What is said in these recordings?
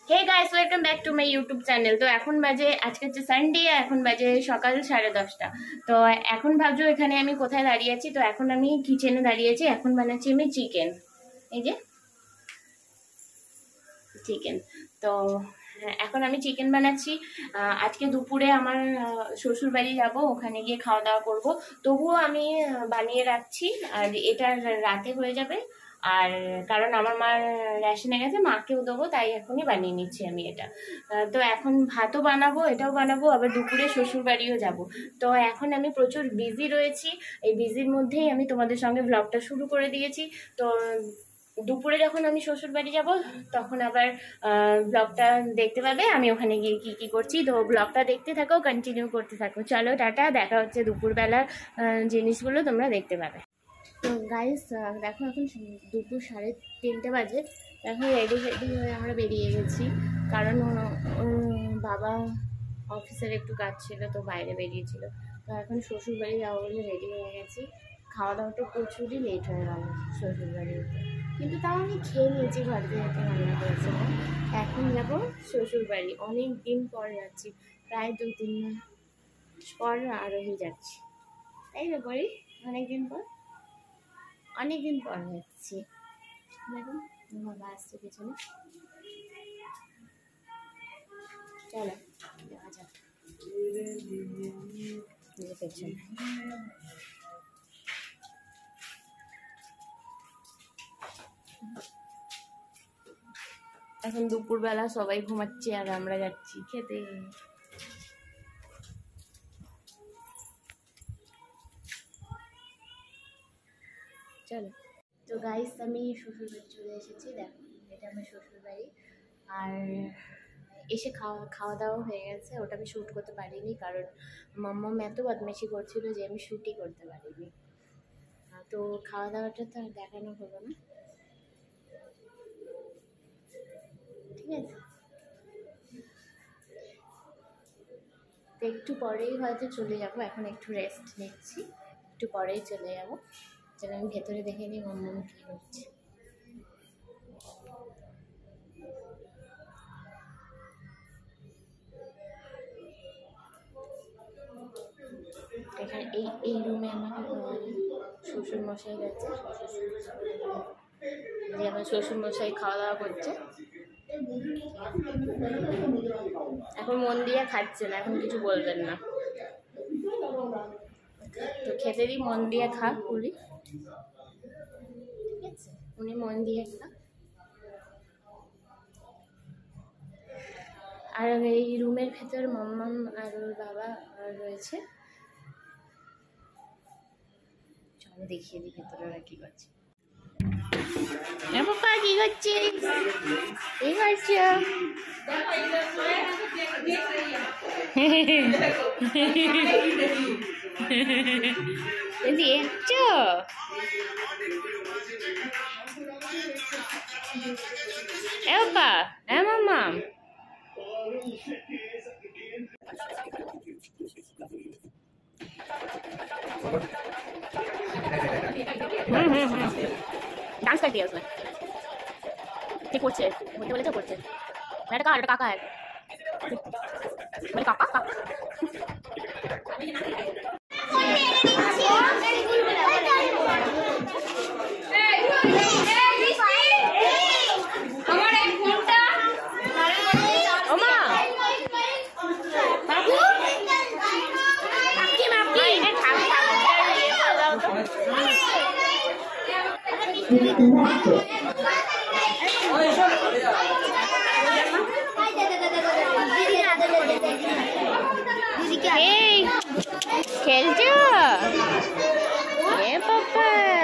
Hey guys, welcome back to my YouTube channel. তো এখন বাজে, আজকে হচ্ছে সানডে, এখন বাজে সকাল 10:30। তো এখন ভাবছো এখানে আমি কোথায় দাঁড়িয়ে আছি। তো এখন আমি কিচেনে দাঁড়িয়েছি, এখন বানাচ্ছি আমি চিকেন। এই যে চিকেন। তো এখন আমি চিকেন বানাচ্ছি। আজকে দুপুরে আমার শ্বশুর বাড়ি যাবো, ওখানে গিয়ে খাওয়া দাওয়া করবো। তবুও আমি বানিয়ে রাখছি, আর এটা রাতে হয়ে যাবে। আর কারণ আমার মা রেশনে গেছে, মাকেও দেবো, তাই এখনই বানিয়ে নিচ্ছি আমি এটা। তো এখন ভাতও বানাবো, এটাও বানাবো, আবার দুপুরে শ্বশুর বাড়িও যাবো। তো এখন আমি প্রচুর বিজি রয়েছি, এই বিজির মধ্যেই আমি তোমাদের সঙ্গে ব্লগটা শুরু করে দিয়েছি। তো দুপুরে যখন আমি শ্বশুর বাড়ি যাবো তখন আবার ব্লগটা দেখতে পাবে আমি ওখানে গিয়ে কি কি করছি। তো ব্লগটা দেখতে থাকো, কন্টিনিউ করতে থাকো। চলো টাটা, দেখা হচ্ছে দুপুরবেলার জিনিসগুলো তোমরা দেখতে পাবে। তো গাইস দেখো, এখন দুপুর 3:30 বাজে। এখন রেডি হয়ে আমরা বেরিয়ে গেছি, কারণ ওর বাবা অফিসের একটু কাজ ছিল, তো বাইরে বেরিয়েছিল। তো এখন শ্বশুর বাড়ি যাবো বলে রেডি হয়ে গেছি। খাওয়া দাওয়াটা প্রচুরই লেট হয়ে গেল শ্বশুর বাড়িতে, কিন্তু তাও আমি খেয়ে নিয়েছি, ঘরে যেতে রান্না করেছিলাম। এখন যাবো শ্বশুর বাড়ি, অনেক দিন পর যাচ্ছি, প্রায় 2-3 মাস পর আরোহী যাচ্ছি, তাই না করি? অনেকদিন পর যাচ্ছি। দেখুন বাবা আসছে পেছনে, চলো যাওয়া যাক পেছনে। এখন দুপুরবেলা সবাই ঘুমাচ্ছে আর আমরা যাচ্ছি খেতে। চলো। তো গাইস, আমি শ্বশুর বাড়ি চলে এসেছি। দেখো, এটা আমার শ্বশুর বাড়ি। আর এসে খাওয়া দাওয়া হয়ে গেছে। ওটা আমি শ্যুট করতে পারিনি, কারণ মাম্মাম এত বদমাইশি করছিল যে আমি শ্যুটই করতে পারিনি। তো খাওয়া দাওয়াটা তো আর দেখানো হলো না, ঠিক আছে? তো একটু পরেই হয়তো চলে যাব, এখন একটু রেস্ট নিচ্ছি, একটু পরেই চলে যাব। যেন আমি ভেতরে দেখে নিই মাম্মাম কী করছে। এখানে এই রুমে আমাকে শ্বশুর মশাই গেছে, যে আমার শ্বশুর মশাই খাওয়া দাওয়া করছে। এখন মন দিয়ে খাচ্ছে না, এখন কিছু বলবেন না, তো খেতে দিই, মন দিয়ে খাক উনি, ঠিক আছে? উনি মন দিয়ে খাক। আর এই রুমের ভেতর মাম্মাম আর ওর বাবা রয়েছে। চলো দেখিয়ে দিই ভেতরে ওরা কি করছে। পাপা কি করছে? কি করছো? দেখছো? এ পাপা, হ্যাঁ মাম্মা, डांस करती है उसमें, ठीक করছে, বলতে বলে তো করছে। এটা কাকা है, মানে কাকা কাকা। খেলছো? এ বাবা,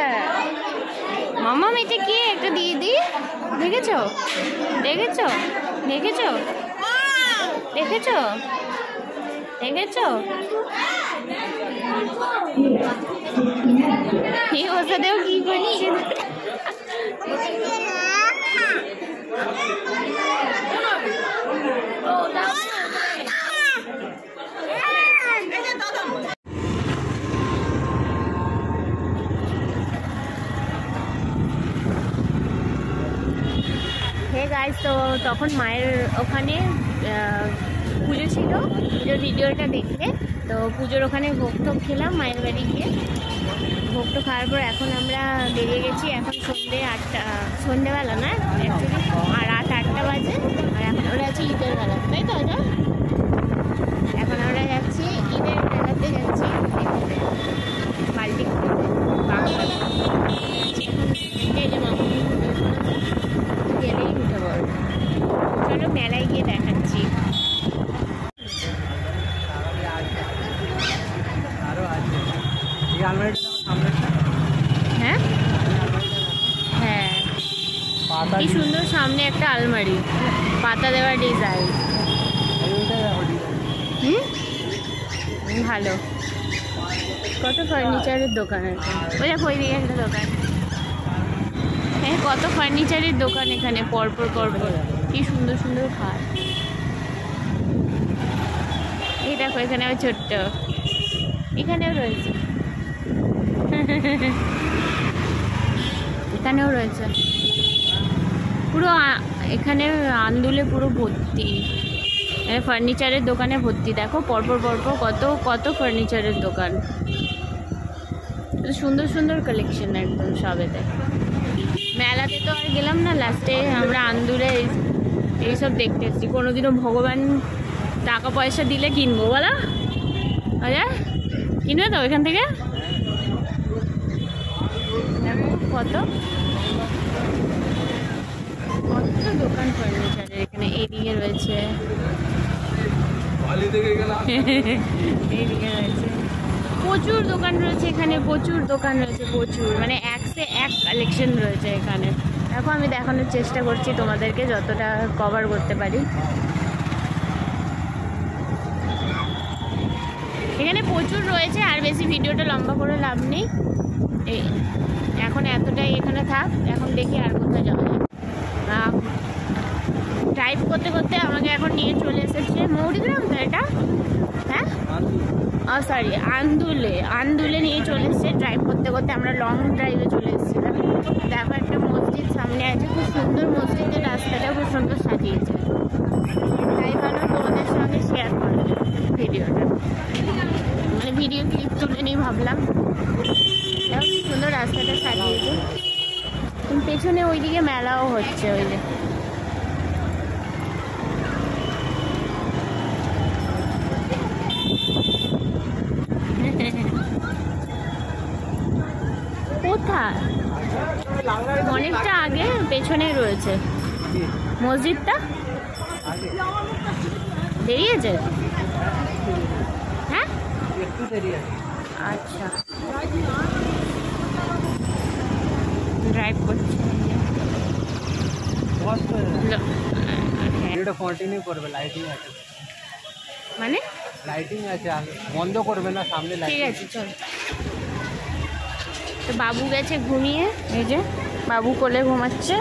মামা এটা কি একটা দিয়ে দি, দেখেছো? দেখেছো? দেখেছো? দেখেছো? দেখেছো? এই ওর সাথেও কি করছে? হে গাইস, গাইস, তো তখন মায়ের ওখানে পুজো ছিল, পুজোর ভিডিওটা দেখলে। তো পুজোর ওখানে ভোগ টোগ খেলাম মায়ের বাড়ি গিয়ে। ভোগ টো খাওয়ার পর এখন আমরা বেরিয়ে গেছি। এখন সন্ধ্যে 8টা, সন্ধ্যেবেলা না অ্যাকচুয়ালি, আর রাত 8টা বাজে। আর এখন আমরা আছি ঈদের বেলা, তাই তো? এখন আমরা যাচ্ছি ঈদের মেলাতে যাচ্ছি, বাল্টি গেলেই উঠে পড়ব। চলো মেলায় গিয়ে দেখাচ্ছি। হ্যাঁ হ্যাঁ, কি সুন্দর সামনে একটা আলমারি, পাতা দেওয়া ডিজাইন। ভালো, কত ফার্নিচারের দোকান আছে। ওই দেখো ওই দিকে একটা দোকান। হ্যাঁ, কত ফার্নিচারের দোকান এখানে পরপর পরপর, কি সুন্দর সুন্দর খাট। এই দেখো এখানে আবার ছোট্ট, এখানেও রয়েছে, এখানেও রয়েছে পুরো। এখানে আন্দুলে পুরো ভর্তি, ফার্নিচারের দোকানে ভর্তি। দেখো পরপর পরপর কত কত ফার্নিচারের দোকান, সুন্দর সুন্দর কালেকশন একদম সবেতে। মেলাতে তো আর গেলাম না, লাস্টে আমরা আন্দুলে এইসব দেখতে এসেছি। কোনোদিনও ভগবান টাকা পয়সা দিলে কিনবো, বলো আচ্ছা, কিনবে তো ওইখান থেকে? কত কত দোকান ফার্নিচারের এখানে। এইদিকে রয়েছে, এইদিকে রয়েছে, প্রচুর দোকান রয়েছে এখানে, প্রচুর দোকান রয়েছে, প্রচুর, মানে এক সে এক কালেকশন রয়েছে এখানে। দেখো আমি দেখানোর চেষ্টা করছি তোমাদেরকে, যতটা কভার করতে পারি। এখানে প্রচুর রয়েছে, আর বেশি ভিডিওটা লম্বা করে লাভ নেই। এই এখন এতটাই এখানে থাক, এখন দেখি আর কোথায় যাওয়া যায়। ড্রাইভ করতে করতে আমাকে এখন নিয়ে চলে এসেছে মৌরিগ্রাম, তো এটা হ্যাঁ সরি আন্দুলে নিয়ে চলে এসেছে। ড্রাইভ করতে করতে আমরা লং ড্রাইভে চলে এসেছিলাম। দেখো একটা মসজিদ সামনে আছে, খুব সুন্দর মসজিদের রাস্তাটা খুব সুন্দর সাজিয়েছে। তাই ভাবলাম তোমাদের সঙ্গে শেয়ার করবো ভিডিওটা, মানে ভিডিও ক্লিপ তুলে নিয়ে ভাবলাম। দেখো সুন্দর রাস্তাটা সাজিয়েছে। পেছনে ওইদিকে মেলাও হচ্ছে, ওই যে কোথায়, অনেকটা আগে পেছনে রয়েছে মসজিদটা, বেরিয়েছে। হ্যাঁ আচ্ছা, ড্রাইভ করছি কন্টিনিউ করবে, লাইটিং আছে, মানে লাইটিং আছে, বন্ধ করবে না সামনে। ঠিক আছে চল। তো বাবু গেছে ঘুমিয়ে, এই যে বাবু কোলে ঘুমাচ্ছে।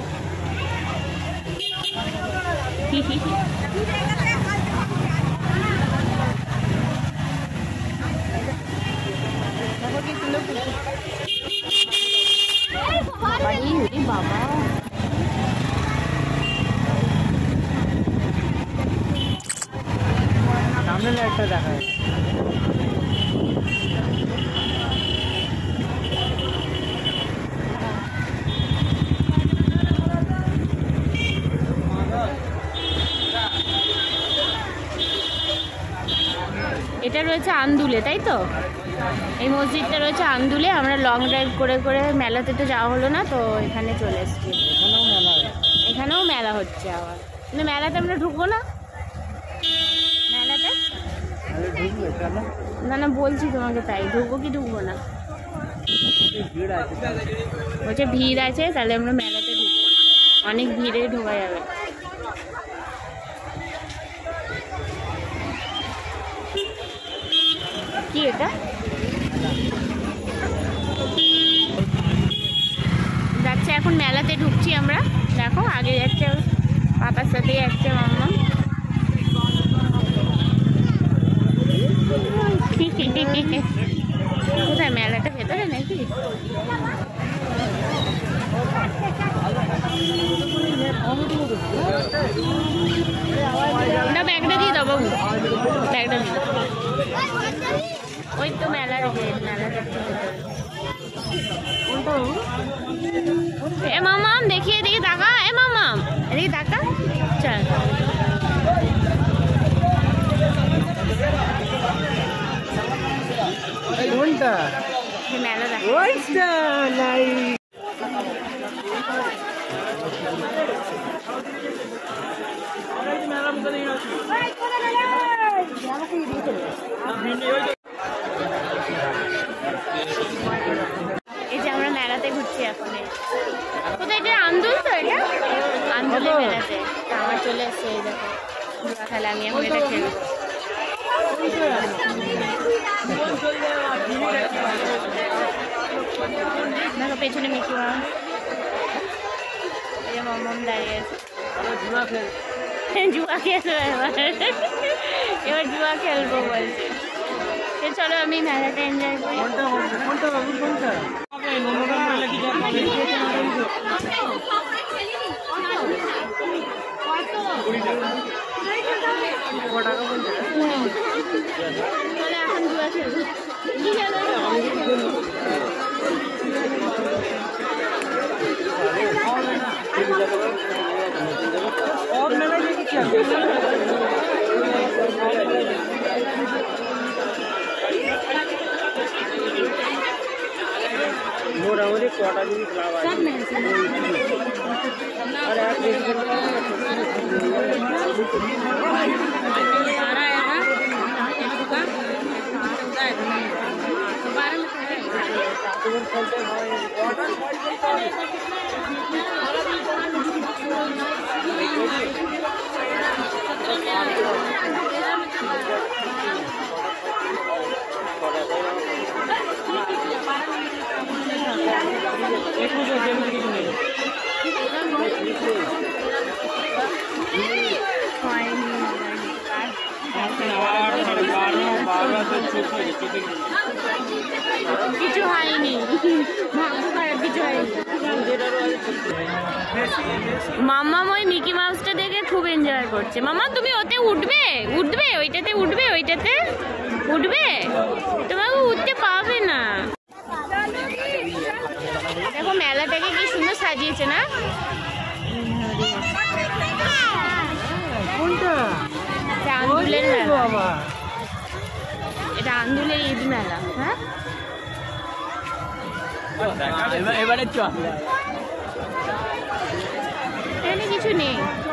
বাবা সামনে একটা দেখা যায়। এটা রয়েছে আন্দুলে, তাই তো? এই মসজিদটা রয়েছে আন্দুলে। আমরা লং ড্রাইভ করে করে, মেলাতে তো যাওয়া হলো না, তো এখানে চলে এসেছি। এখানেও মেলা হচ্ছে আবার, কিন্তু মেলাতে আমরা ঢুকবো না। মেলাতে না না বলছি তোমাকে, তাই ঢুকবো কি ঢুকবো না? বলছে ভিড় আছে, তাহলে আমরা মেলাতে ঢুকবো না, অনেক ভিড়ে ঢোকা যাবে। কি এটা যাচ্ছে এখন, মেলাতে ঢুকছি আমরা। দেখো আগে যাচ্ছে পাপার সাথে, যাচ্ছে মাম্মা। কোথায় মেলাটা, ভেতরে নাকি? না ব্যাগটা দিয়ে দাও বাবু, ব্যাগটা দিয়ে দাও। ওই তো মেলার গেট, মেলা দেখতে এ মামাম দেখি এদিকে তাকা, এ মামাম এদিকে তাকা, চল। কোনটা? মেলা দেখ, ওইটা নাই। এই যে আমরা মেলাতে ঘুরছি এখন। কোথায় এটা? আন্দুল তো, এটা আন্দুলের মেলাতে। তা আমার চলে এসছে, এই দেখো জুয়া খেলা। আমি এখন এটা খেলবো। দেখো পেছনে মিকি মাউস, এই যে মমম দাঁড়িয়ে আছে। জুয়া খেলবো এবার, এবার জুয়া খেলবো বলছে। চলো আমি মেলাটা এনজয় করি। চলে এখন জুয়া খেলবো। মোটামুটি কটা জিনিস লাভ আছে। কিছু হয়নি, কিছু হয়নি। মাম্মা ওই মিকি মাউসটা দেখে খুব এনজয় করছে। মামা তুমি ওতে উঠবে? উঠবে ওইটাতে? উঠবে ওইটাতে? উঠবে? তোমাকে উঠতে পাবে না। দেখো মেলাটাকে কি সুন্দর সাজিয়েছে না? কোনটা? আন্দুলের মেলা, এটা আন্দুলের ঈদ মেলা। হ্যাঁ এবারে চল, এখানে কিছু নেই।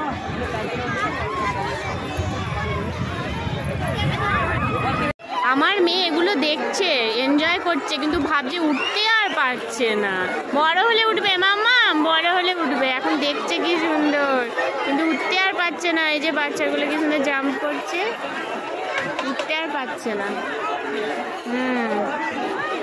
আমার মেয়ে এগুলো দেখছে, এনজয় করছে, কিন্তু ভাবছে উঠতে আর পারছে না। বড় হলে উঠবে মাম্মা, বড় হলে উঠবে। এখন দেখছে কি সুন্দর, কিন্তু উঠতে আর পারছে না। এই যে বাচ্চাগুলো কি সুন্দর জাম্প করছে, উঠতে আর পারছে না।